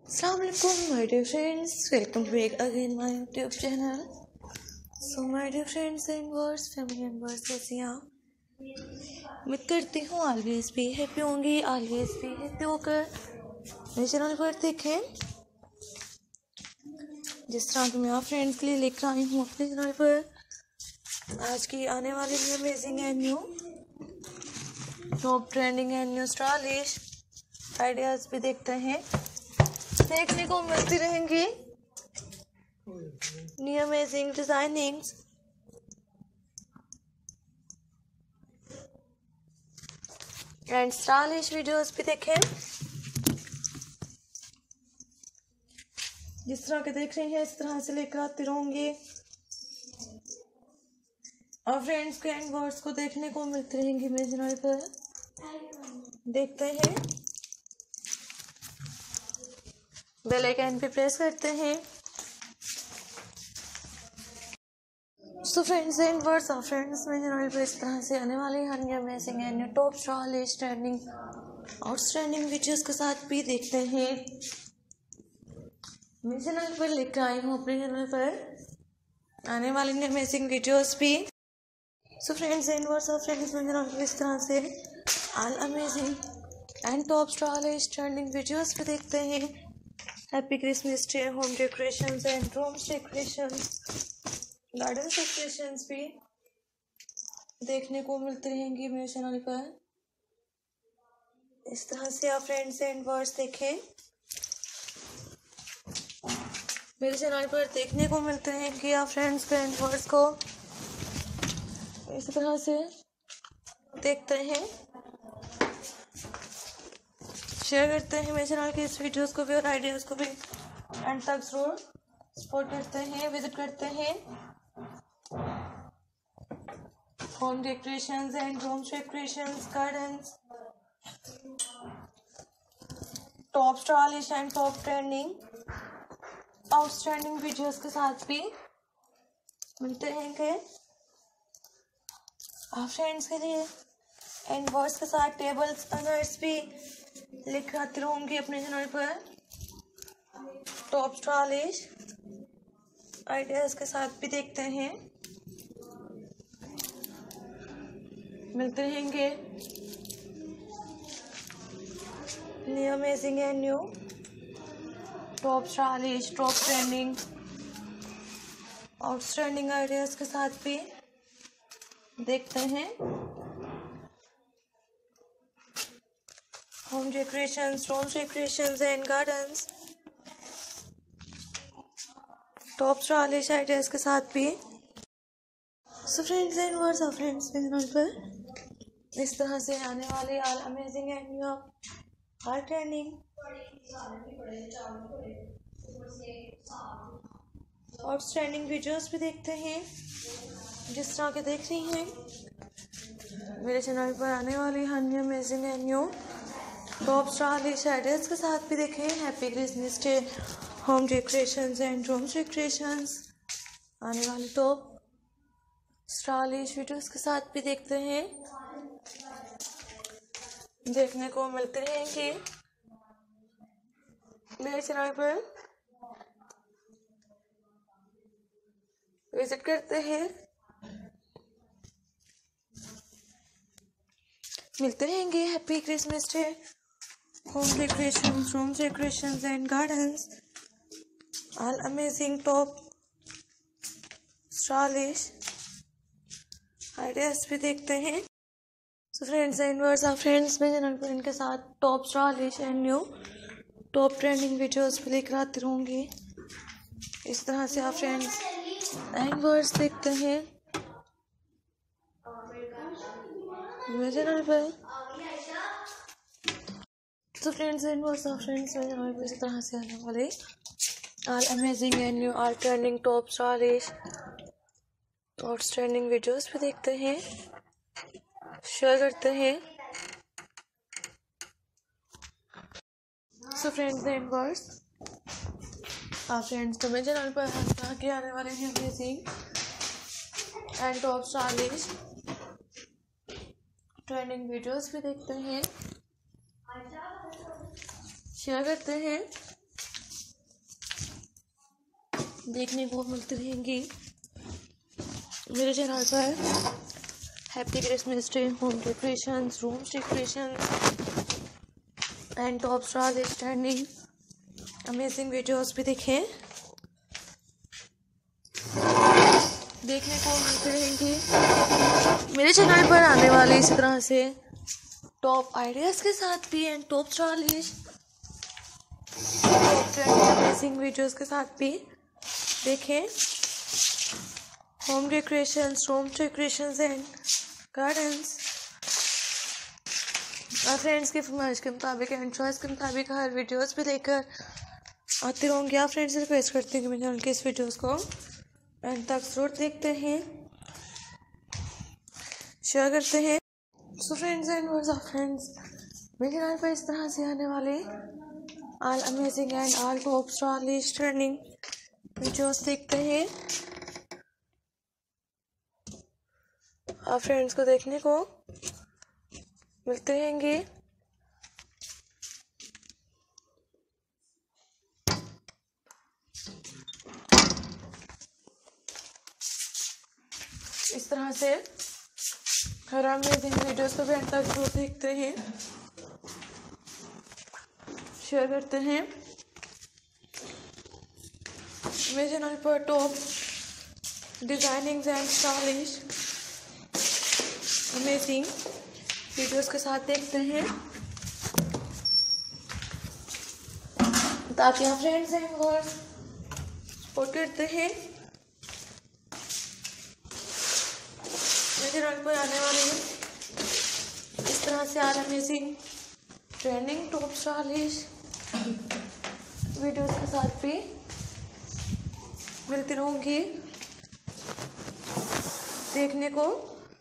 Assalamualaikum my dear friends, welcome back again my YouTube channel. So my dear friends and viewers, family members, कैसी हैं आप? उम्मीद करती हूँ ऑलवेज भी हैप्पी होंगी, ऑलवेज भी हैप्पी होकर मेरे चैनल पर देखें। जिस तरह की मैं आप फ्रेंड्स के लिए लेकर आई हूँ अपने चैनल पर आज की आने वाली new amazing and new top trending and new stylish ideas भी देखते हैं, देखने को मिलती रहेंगी new amazing designings. And stylish videos भी देखें। जिस तरह के देख रहे हैं इस तरह से लेकर आती रहूंगी और फ्रेंड्स के एंड वर्ड्स को देखने को मिलती रहेंगी मेरे चैनल पर। देखते हैं, बेल आइकन पे प्रेस करते हैं। So friends and words of friends मेरे चैनल पर इस तरह से आने वाले हैं new amazing and new top stylish trending outstanding videos के साथ भी देखते हैं। मेरे चैनल पर लेकर आई हूँ अपने चैनल पर आने वाली न्यू अमेजिंग वीडियोस भी। So friends and words of friends मेरे चैनल पर इस तरह से all amazing and top stylish trending videos भी देखते हैं। Happy Christmas day, home decorations and room decorations, garden decorations भी देखने को मिलती रहेंगी मेरे चैनल पर। इस तरह से आप फ्रेंड्स एंड वर्ड्स देखें, मेरे चैनल पर देखने को मिलते रहेंगे आप फ्रेंड्स एंड वर्ड्स को इस तरह से देखते हैं, शेयर करते हैं मेरे चैनल के इस वीडियोस को भी और आइडियाज़ को भी एंड तक जरूर सपोर्ट करते हैं, विजिट करते हैं। Home decorations and room decorations, gardens, top stylish and top trending outstanding videos के साथ भी मिलते रहेंगे आप फ्रेंड्स के लिए एंड वर्ड्स के साथ टेबल्स अनर्स भी लेकर आती रहूँगी अपने चैनल पर टॉप स्टाइलिश आइडियाज़ के साथ भी देखते हैं, मिलते रहेंगे new amazing and new top stylish top trending outstanding ideas के साथ भी देखते हैं। Home decorations, room decorations and gardens, top stylish ideas के साथ भी। So friends and words of friends मेरे चैनल पर इस तरह से आने वाले all amazing and new all trending outstanding videos भी देखते हैं। जिस तरह के देख रही हैं मेरे चैनल पर आने वाली new amazing and new top stylish ideas के साथ भी देखें। Happy Christmas day, home decorations and room decorations, आने वाली टॉप स्टाइलिश वीडियोस के साथ भी देखते हैं, देखने को मिलते रहेंगे मेरे चैनल पर। विजिट करते हैं, मिलते रहेंगे। Happy Christmas day, home decorations, room decorations and gardens, all amazing top stylish ideas भी देखते हैं। So friends and words of friends मेरे चैनल पर इनके साथ top stylish and new top trending videos भी लेकर आती रहूँगी। इस तरह से आप फ्रेंड्स एंड वर्ड्स देखते हैं मेरे चैनल पर। तो friends and words of friends मेरे चैनल पर इस तरह से आने वाले all amazing and new all trending top stylish outstanding videos भी देखते हैं, शेयर करते हैं। सो फ्रेंड्स एंड वर्ड्स आप फ्रेंड्स तो मेरे चैनल पर आगे आने वाले हैं amazing and top stylish trending videos भी देखते हैं, शेयर करते हैं। देखने को मिलती रहेंगी मेरे चैनल पर। Happy Christmas day, home decorations, room decorations and top star standing amazing videos भी देखें, देखने को मिलते रहेंगे मेरे चैनल पर आने वाले इसी तरह से टॉप आइडियाज़ के साथ भी and top stylish top trending amazing videos के साथ भी देखें। Home decorations, room decorations and gardens और फ्रेंड्स की फरमाइश के मुताबिक एंड चॉइस के मुताबिक हर वीडियोस भी लेकर आते रहूँगी। आप फ्रेंड्स से रिक्वेस्ट करते हैं कि मेरे चैनल के इस वीडियोस को एंड तक ज़रूर देखते हैं, शेयर करते हैं। So friends and what's up friends, मेरे चैनल पर इस तरह से आने वाले all amazing and all top stylish trending videos देखते हैं। आप फ्रेंड्स को देखने को मिलते रहेंगे। इस तरह से हर अमेजिंग वीडियोस को भी अंत तक जरूर देखते हैं, शेयर करते हैं। मेरे चैनल पर top designing and stylish amazing videos के साथ देखते हैं ताकि आप फ्रेंड्स एंड व्यूअर्स सपोर्ट करते हैं। मेरे चैनल पर आने वाले इस तरह से आज amazing trending top stylish videos के साथ भी मिलती रहूँगी देखने को।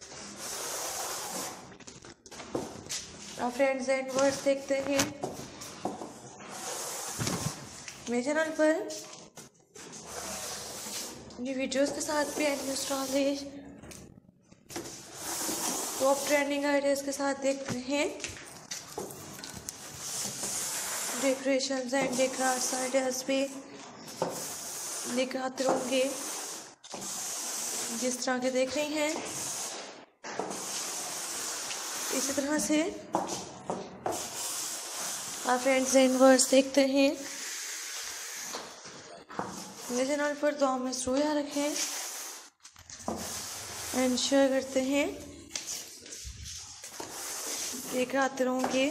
आप फ्रेंड्स एंड व्यूअर्स देखते हैं मेरे चैनल पर ये वीडियोस के साथ भी and stylish top trending ideas के साथ देखते हैं। डेकोरेशंस एंड डेकोरेट्स आइडियाज़ भी लेकर आते रहूँगे जिस तरह के देख रही हैं। इसी तरह से आप फ्रेंड्स एंड व्यूअर्स देखते हैं मेरे चैनल पर दुआ में ज़रूर याद रखें एंड शेयर करते हैं, लेकर आते रहूँगी।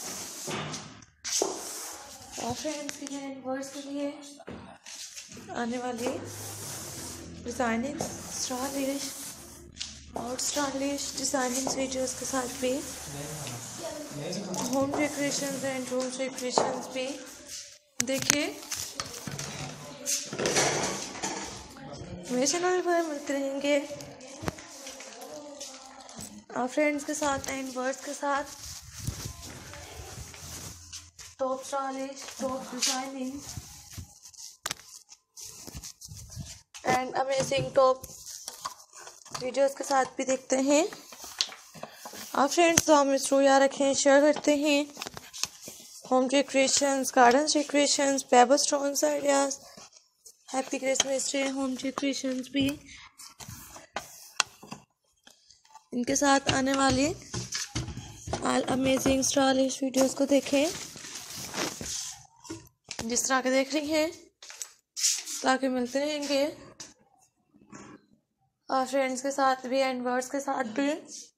और फ्रेंड्स के लिए एंड व्यूअर्स के लिए आने वाली डिज़ाइनिंग स्टाइलिश और स्टाइलिश डिज़ाइनिंग वीडियोस के साथ भी home decorations and room decorations भी देखिए मेरे चैनल पर मिलते रहेंगे। आप फ्रेंड्स के साथ एंड वर्ड्स के साथ top stylish top designing and amazing top videos के साथ भी देखते हैं। आप फ्रेंड्स तो हमें ज़रूर याद रखें, शेयर करते हैं। Home decorations, garden decorations, paper stones ideas, happy Christmas day home decorations भी इनके साथ आने वाले ऑल अमेजिंग स्टाइलिश वीडियोस को देखें जिस तरह के देख रही हैं, ताकि मिलते रहेंगे और फ्रेंड्स के साथ भी एंड वर्ड्स के साथ भी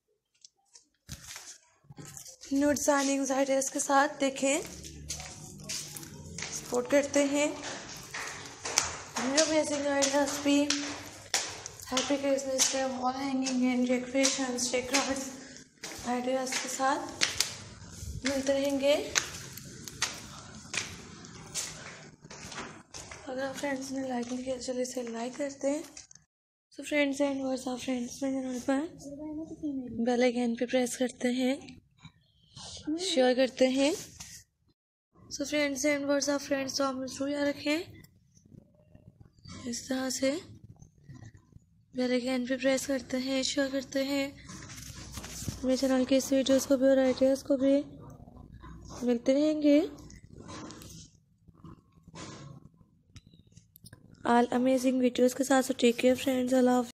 न्यू डिजाइनिंग आइडियाज़ के साथ देखें, सपोर्ट करते हैं। न्यू अमेजिंग आइडियाज़ भी happy Christmas day wall hanging and decorations decorates ideas के साथ मिलते रहेंगे। अगर आप फ्रेंड्स ने लाइक नहीं किया चलिए इसे लाइक करते हैं। So friends and what's up friends, मेरे चैनल पर बेल आइकन पे प्रेस करते हैं, शेयर करते हैं। So friends and what's up friends, तो आप मुझे ज़रूर याद रखें। इस तरह से बेल आइकन पे प्रेस करते हैं, शेयर करते हैं। मेरे चैनल के इस वीडियोस को भी और आइडियाज़ को भी मिलते रहेंगे। ऑल अमेजिंग वीडियोज़ के साथ। सो टेक केयर फ्रेंड्स, अल्लाह हाफ़िज़।